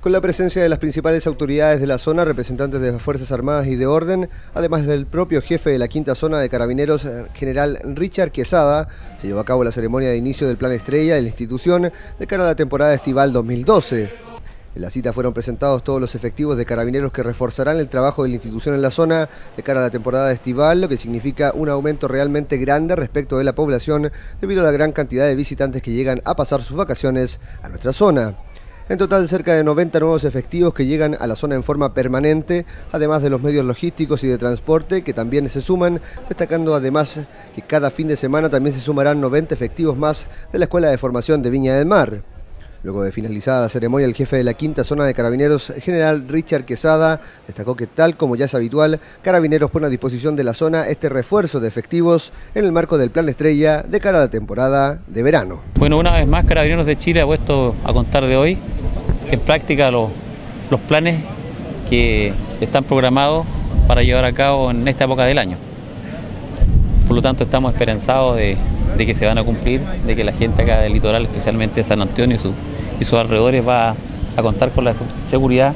con la presencia de las principales autoridades de la zona, representantes de las Fuerzas Armadas y de Orden, además del propio jefe de la quinta zona de Carabineros, general Richard Quesada. Se llevó a cabo la ceremonia de inicio del Plan Estrella de la institución de cara a la temporada estival 2012. En la cita fueron presentados todos los efectivos de Carabineros que reforzarán el trabajo de la institución en la zona de cara a la temporada estival, lo que significa un aumento realmente grande respecto de la población debido a la gran cantidad de visitantes que llegan a pasar sus vacaciones a nuestra zona. En total, cerca de 90 nuevos efectivos que llegan a la zona en forma permanente, además de los medios logísticos y de transporte que también se suman, destacando además que cada fin de semana también se sumarán 90 efectivos más de la Escuela de Formación de Viña del Mar. Luego de finalizada la ceremonia, el jefe de la quinta zona de Carabineros, general Richard Quesada, destacó que tal como ya es habitual, Carabineros pone a disposición de la zona este refuerzo de efectivos en el marco del Plan Estrella de cara a la temporada de verano. Bueno, una vez más Carabineros de Chile ha puesto a contar de hoy en práctica los planes que están programados para llevar a cabo en esta época del año. Por lo tanto, estamos esperanzados de que se van a cumplir, de que la gente acá del litoral, especialmente de San Antonio y sus alrededores, va a contar con la seguridad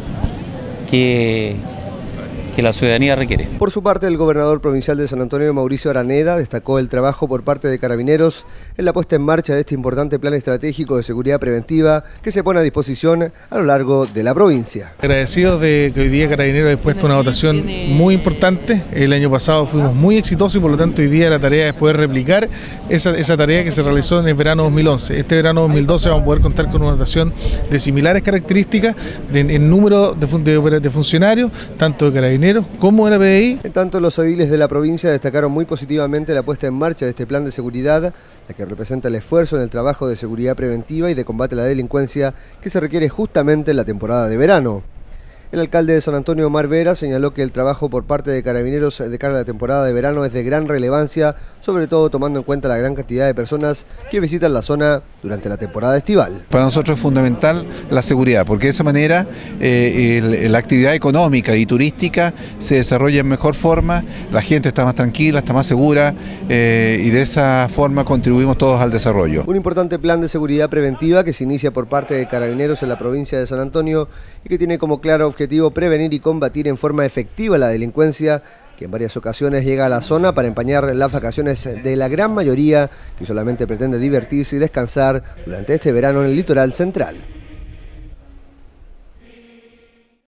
que la ciudadanía requiere. Por su parte, el gobernador provincial de San Antonio, Mauricio Araneda, destacó el trabajo por parte de Carabineros en la puesta en marcha de este importante plan estratégico de seguridad preventiva que se pone a disposición a lo largo de la provincia. Agradecidos de que hoy día Carabineros ha dispuesto una dotación muy importante. El año pasado fuimos muy exitosos y por lo tanto hoy día la tarea es poder replicar esa tarea que se realizó en el verano 2011. Este verano 2012 vamos a poder contar con una dotación de similares características en número de funcionarios, tanto de Carabineros como de la PDI. En tanto, los ediles de la provincia destacaron muy positivamente la puesta en marcha de este plan de seguridad, la que representa el esfuerzo en el trabajo de seguridad preventiva y de combate a la delincuencia que se requiere justamente en la temporada de verano. El alcalde de San Antonio, Omar Vera, señaló que el trabajo por parte de Carabineros de cara a la temporada de verano es de gran relevancia, sobre todo tomando en cuenta la gran cantidad de personas que visitan la zona durante la temporada estival. Para nosotros es fundamental la seguridad, porque de esa manera la actividad económica y turística se desarrolla en mejor forma, la gente está más tranquila, está más segura y de esa forma contribuimos todos al desarrollo. Un importante plan de seguridad preventiva que se inicia por parte de Carabineros en la provincia de San Antonio y que tiene como claro objetivo prevenir y combatir en forma efectiva la delincuencia que en varias ocasiones llega a la zona para empañar las vacaciones de la gran mayoría que solamente pretende divertirse y descansar durante este verano en el litoral central.